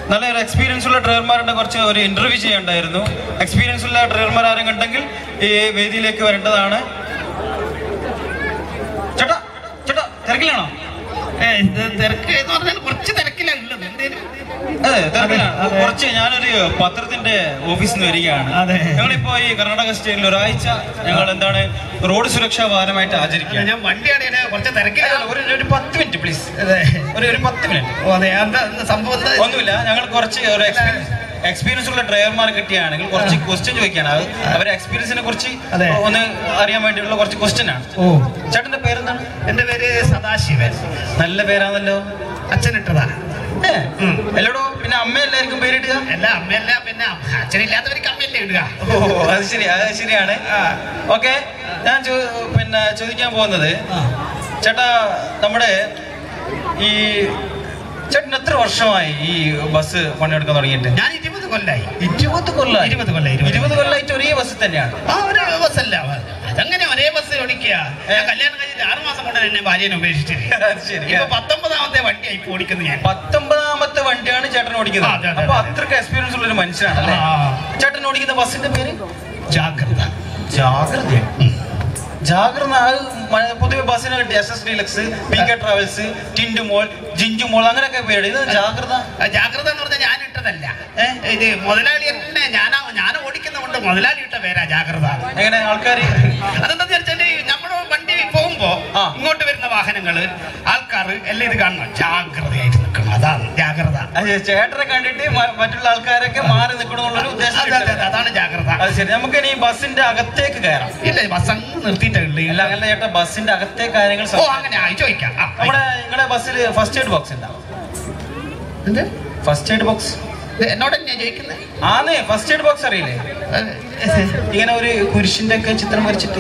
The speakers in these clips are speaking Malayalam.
നല്ലൊരു എക്സ്പീരിയൻസ് ഉള്ള ഡ്രൈവർമാരുടെ കുറച്ച് ഒരു ഇന്റർവ്യൂ ചെയ്യേണ്ടായിരുന്നു. എക്സ്പീരിയൻസ് ഉള്ള ഡ്രൈവർമാർ ആരും കണ്ടെങ്കിൽ ഈ വേദിയിലേക്ക് വരേണ്ടതാണ്. ചേട്ടാ ചേട്ടാ തിരക്കിലാണോ? തിരക്ക് എന്ന് പറഞ്ഞാൽ കുറച്ച് തിരക്കിലുള്ളത്. അതെ തിരക്കിലാണ് കുറച്ച്. ഞാനൊരു പത്രത്തിന്റെ ഓഫീസിൽ നിന്ന് വരികയാണ്. ഞങ്ങളിപ്പോ ഈ കർണാടക സ്റ്റേറ്റിൽ ഒരാഴ്ച ഞങ്ങൾ എന്താണ് റോഡ് സുരക്ഷാ വാരമായിട്ട് ആചരിക്കുക. ഞാൻ വണ്ടിയാണ് കുറച്ച് തിരക്കിലാണ്. ഒരു 10 മിനിറ്റ് പ്ലീസ്. ഒരു 10 മിനിറ്റ്. സംഭവം ഒന്നുമില്ല, ഞങ്ങൾ കുറച്ച് ഒരു എക്സ്പീരിയൻസ് ഉള്ള ഡ്രൈവർമാർ കിട്ടിയാണെങ്കിൽ കുറച്ച് ക്വസ്റ്റ്യൻ ചോദിക്കാണ്. അവരെ എക്സ്പീരിയൻസിനെ കുറിച്ച് ഒന്ന് അറിയാൻ വേണ്ടിയുള്ള കുറച്ച് ക്വസ്റ്റ്യൻ ആണ്. ചേട്ടന്റെ പേരെന്താണ്? എന്റെ പേര് സദാശിവൻ. നല്ല പേരാണല്ലോ. അച്ഛനിട്ടതാ. അല്ലടോ പിന്നെ അമ്മ എല്ലാവർക്കും പേരിടുക? അല്ല അമ്മയല്ല, പിന്നെ അച്ഛനില്ലാത്തവർക്ക് അമ്മയല്ലേ ഇടുക. ഓ അത് ശരി, അത് ശരിയാണ്. ഓക്കെ, ഞാൻ പിന്നെ ചോദിക്കാൻ പോകുന്നത് ചേട്ടാ, നമ്മുടെ ഈ ചേട്ടൻ എത്ര വർഷമായി ഈ ബസ് പണിയെടുക്കാൻ തുടങ്ങിയിട്ട്? ഞാൻ 20 കൊല്ലായി. 20 കൊല്ലമായിട്ട് ഒരേ ബസ് തന്നെയാണ്? ആ ഒരേ ബസ്സല്ല. അതങ്ങനെ ഒരേ ബസ് ഓടിക്കുക. കല്യാണം കഴിഞ്ഞിട്ട് 6 മാസം കൊണ്ട് എന്നെ ഭാര്യനെ ഉപേക്ഷിച്ചിട്ട് 19ാമത്തെ വണ്ടിയായി ഇപ്പൊ ഓടിക്കുന്നത്. ഞാൻ 19ാമത്തെ വണ്ടിയാണ് ചേട്ടൻ ഓടിക്കുന്നത്. അപ്പൊ അത്രക്ക് എക്സ്പീരിയൻസ് ഉള്ള ഒരു മനുഷ്യനാണല്ലേ. ചേട്ടൻ ഓടിക്കുന്ന ബസിന്റെ പേര്? ജാഗ്രത. ജാഗ്രത. ജാഗ്രത പൊതുവെ ബസ്സിന് SS deluxe, PK travels, Tindu മോൾ, ജിഞ്ചു മോൾ അങ്ങനെയൊക്കെ പേര്. ഇത് ജാഗ്രത. ജാഗ്രത എന്ന് പറഞ്ഞാൽ ഞാൻ ഇട്ടതല്ല. ഇത് മുതലാളി തന്നെ ഞാൻ ഓടിക്കുന്നതുകൊണ്ട് മുതലാളി ഇട്ട പേരാ ജാഗ്രത. എങ്ങനെ ആൾക്കാര്? അതെന്താ വെച്ചാല് നമ്മുടെ വണ്ടി പോകുമ്പോ ഇങ്ങോട്ട് വരുന്ന വാഹനങ്ങള് ആൾക്കാർ എല്ലാം ഇത് കാണണം, ജാഗ്രതയായിട്ട് നിൽക്കണം. അതാണ് ജാഗ്രത. ചേട്ടനെ കണ്ടിട്ട് മറ്റുള്ള ആൾക്കാരൊക്കെ മാറി നിൽക്കണമെന്നുള്ളൊരു ഉദ്ദേശം. അതാണ് ജാഗ്രത. അത് ശരി. നമുക്ക് ഇനി ബസ്സിന്റെ അകത്തേക്ക് കയറാം. ഇല്ല, ബസ് അങ്ങ് നിർത്തിയിട്ടുണ്ട്. അല്ല അങ്ങനെ ചേട്ടാ, ബസ്സിന്റെ അകത്തെ കാര്യങ്ങൾ അങ്ങനെ ചോദിക്കാം. നിങ്ങളുടെ ബസ്സിൽ ഫസ്റ്റ് എയ്ഡ് ബോക്സ് ഉണ്ടാവും? ഫസ്റ്റ് എയ്ഡ് ബോക്സ് എന്നോട് തന്നെയാ ചോദിക്കുന്നത്. ആന്നേ, ഫസ്റ്റ് എയ്ഡ് ബോക്സ് അറിയില്ലേ? ഇങ്ങനെ ഒരു കുരിശിന്റെ ഒക്കെ ചിത്രം വരച്ചിട്ട്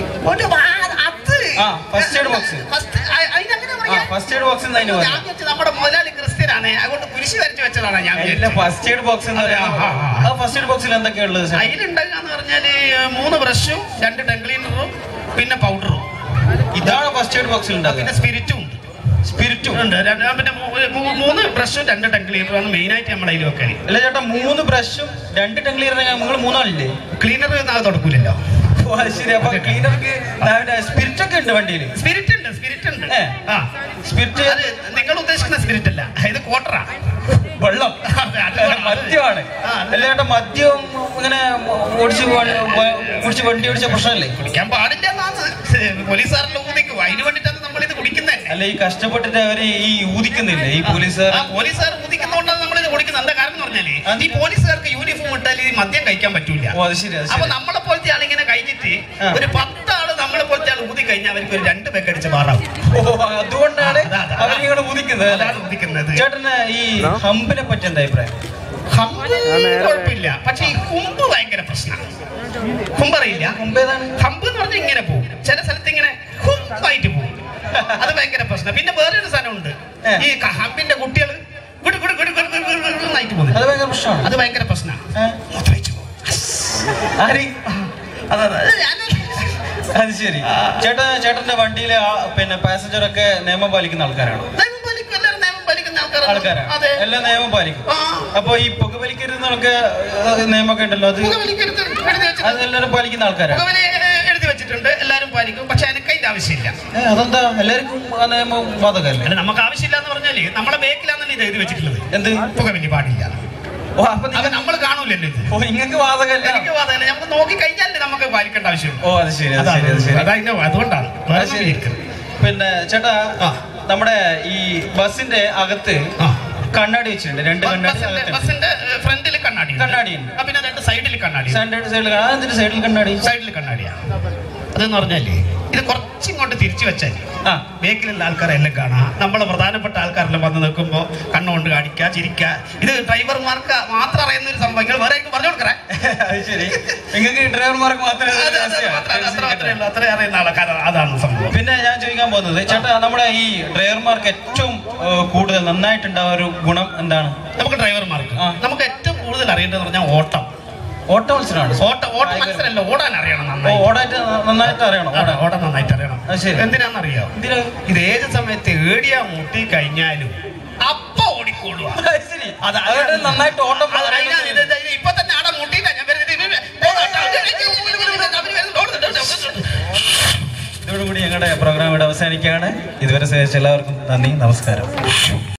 first aid box. First aid box നമ്മുടെ മുതലാളി ക്രിസ്ത്യനാണ്, അതുകൊണ്ട് കുരിശ് വരച്ച് വെച്ചതാണ്. ഞാൻ ഫസ്റ്റ് എയ്ഡ് ബോക്സ് എന്ന് പറയാം. ഫസ്റ്റ് എയ്ഡ് ബോക്സിൽ എന്തൊക്കെയാ ഉള്ളത്? അതിലുണ്ടാകാന്ന് പറഞ്ഞാല് 3 ബ്രഷും 2 ടങ് ക്ലീനറും പിന്നെ പൗഡറും. ഇതാണ് ഫസ്റ്റ് എയ്ഡ് ബോക്സിൽ ഉണ്ടാകും. പിന്നെ സ്പിരിറ്റും ഉണ്ട്. സ്പിരിറ്റും ഉണ്ട്. പിന്നെ 3 ബ്രഷും 2 ടങ് ക്ലീനറും മെയിനായിട്ട് നമ്മൾ അതിൽ വെക്കാൻ. അല്ല ചേട്ടാ, 3 ബ്രഷും 2 ടങ് ക്ലീനർ. നിങ്ങൾ 3 ആളില്ലേ? ക്ലീനർ തുടക്കൂലല്ലോ. ശരി. അപ്പൊ ക്ലീനർക്ക് സ്പിരിറ്റ് ഒക്കെ ഉണ്ട് വണ്ടിയിൽ? സ്പിരിറ്റ് ഉണ്ട്. സ്പിരിറ്റ് നിങ്ങൾ ഉദ്ദേശിക്കുന്ന സ്പിരിറ്റ് അല്ല, ഇത് ക്വാർട്ടറാ. വെള്ളം മദ്യമാണ്. അല്ല ചേട്ടാ, മദ്യം ഇങ്ങനെ കുടിച്ച് വണ്ടി ഓടിച്ച പ്രശ്നമല്ലേ? കുടിക്കാൻ പാടില്ല എന്നാണ് പോലീസുകാരുടെ ഊതിക്കും. അതിന് വേണ്ടിയിട്ടാണ് നമ്മൾ ഇത് കുടിക്കുന്നത്. അല്ല, ഈ കഷ്ടപ്പെട്ടിട്ട് അവര് ഈ ഊതിക്കുന്നില്ലേ ഈ പോലീസുകാർ ഊതിക്കുന്നതുകൊണ്ടാണ് നമ്മൾ ഇത് കുടിക്കുന്നത്. എന്താ കാരണം എന്ന് പറഞ്ഞാല് ഈ പോലീസുകാർക്ക് യൂണിഫോം ഇട്ടാൽ ഈ മദ്യം കഴിക്കാൻ പറ്റൂല. അപ്പൊ നമ്മളെ പോലത്തെ ആളിങ്ങനെ കഴിഞ്ഞിട്ട് ഒരു 10 ആള് നമ്മളെ പോലത്തെ ആൾ ഊതി കഴിഞ്ഞാൽ അവർക്ക് ഒരു 2 പേക്ക് അടിച്ച് മാറാവും. അതുകൊണ്ടാണ് അവരിങ്ങനെ ഊതിക്കുന്നത്. ചേട്ടന് ഈ ഹമ്പിനെ പറ്റി എന്താ അഭിപ്രായം? ഹമ്പ് കുഴപ്പമില്ല, പക്ഷെ ഈ ഹുമ്പ് ഭയങ്കര പ്രശ്നമാണ്. ഹുമ്പറിയില്ല? ഹമ്പ് എന്ന് പറഞ്ഞാൽ ഇങ്ങനെ പോകും, ചില സ്ഥലത്ത് ഇങ്ങനെ ഹുമ്പായിട്ട് പോകും. അത് ഭയങ്കര പ്രശ്നം. പിന്നെ വേറൊരു സാധനമുണ്ട്, ഈ ഹമ്പിന്റെ കുട്ടികൾ അത് ഭയങ്കര പ്രശ്നമാണ്. അത് ശരി. ചേട്ടന്റെ വണ്ടിയിലെ പിന്നെ പാസഞ്ചറൊക്കെ നിയമം പാലിക്കുന്ന ആൾക്കാരാണോ? ആൾക്കാരാണ്, എല്ലാം നിയമം പാലിക്കും. അപ്പൊ ഈ പുകവലിക്കരുതെന്നൊക്കെ നിയമമൊക്കെ ഉണ്ടല്ലോ, അത് എല്ലാവരും പാലിക്കുന്ന ആൾക്കാരാണ്? എഴുതി വെച്ചിട്ടുണ്ട്, എല്ലാവരും പാലിക്കും. പക്ഷെ എനിക്ക് അതിന്റെ ആവശ്യമില്ല. അതെന്താ എല്ലാവർക്കും ആ നിയമം ബാധകമല്ലേ? അല്ല, നമുക്ക് ആവശ്യമില്ല എന്ന് പറഞ്ഞാല് നമ്മളെ ബേക്കിലാന്നല്ലേ ഇത് എഴുതി വെച്ചിട്ടുള്ളത്, എന്ത് പുകവലി പാടില്ല. അപ്പൊ നമ്മൾ കാണൂലല്ലോ ഇത്. നിങ്ങൾക്ക് ബാധകമല്ല? എനിക്ക് ബാധകമല്ല. നമുക്ക് നോക്കി കഴിഞ്ഞാലേ നമുക്ക് പാലിക്കേണ്ട ആവശ്യമുണ്ട്. ഓ അത് ശരി, അതുകൊണ്ടാണ്. പിന്നെ ചേട്ടാ, നമ്മുടെ ഈ ബസിന്റെ അകത്ത് കണ്ണാടി വെച്ചിട്ടുണ്ട്, 2 കണ്ണാടി. ബസിന്റെ ഫ്രണ്ടിൽ കണ്ണാടി ഉണ്ട്, പിന്നെ 2 സൈഡിൽ കണ്ണാടി. സൈഡിൽ കണ്ണാടിയാണ്. അതെന്ന് പറഞ്ഞാല് ഇത് കുറച്ചിങ്ങോട്ട് തിരിച്ചു വെച്ചാൽ ബേക്കിലുള്ള ആൾക്കാരെല്ലാം കാണാം. നമ്മളെ പ്രധാനപ്പെട്ട ആൾക്കാരെല്ലാം വന്ന് നിൽക്കുമ്പോ കണ്ണുകൊണ്ട് കാണിക്കുക, ചിരിക്കുക. ഇത് ഡ്രൈവർമാർക്ക് മാത്രം അറിയുന്ന ഒരു സംഭവം. വേറെ പറഞ്ഞു കൊടുക്കറേ. ശരി, നിങ്ങൾക്ക് ഡ്രൈവർമാർക്ക് മാത്രമേ അത്ര അറിയുന്ന ആൾക്കാർ. അതാണ് സംഭവം. പിന്നെ ഞാൻ ചോദിക്കാൻ പോകുന്നത് ചേട്ടാ, നമ്മുടെ ഈ ഡ്രൈവർമാർക്ക് ഏറ്റവും കൂടുതൽ നന്നായിട്ടുണ്ടാവുന്ന ഒരു ഗുണം എന്താണ്? നമുക്ക് ഡ്രൈവർമാർക്ക് നമുക്ക് ഏറ്റവും കൂടുതൽ അറിയേണ്ടതെന്ന് പറഞ്ഞാൽ ഓട്ടം മത്സരമാണ്. മത്സരമല്ല, ഓടാൻ അറിയണം. നന്നായിട്ട് അറിയണം. ഓടാൻ നന്നായിട്ട് അറിയണം. എന്തിനാന്നറിയോ? ഇത് ഏത് സമയത്ത് ഏടിയാ മുട്ടി കഴിഞ്ഞാലും അപ്പൊ ഓടിക്കോളുക. അതുകൊണ്ട് നന്നായിട്ട് ഓട്ടം ഇപ്പൊ തന്നെ ആടെ മുട്ടിയില്ല ഞാൻ ഇതോടുകൂടി ഞങ്ങളുടെ പ്രോഗ്രാം ഇവിടെ അവസാനിക്കുകയാണ്. ഇതുവരെ സേവിച്ച എല്ലാവർക്കും നന്ദി, നമസ്കാരം.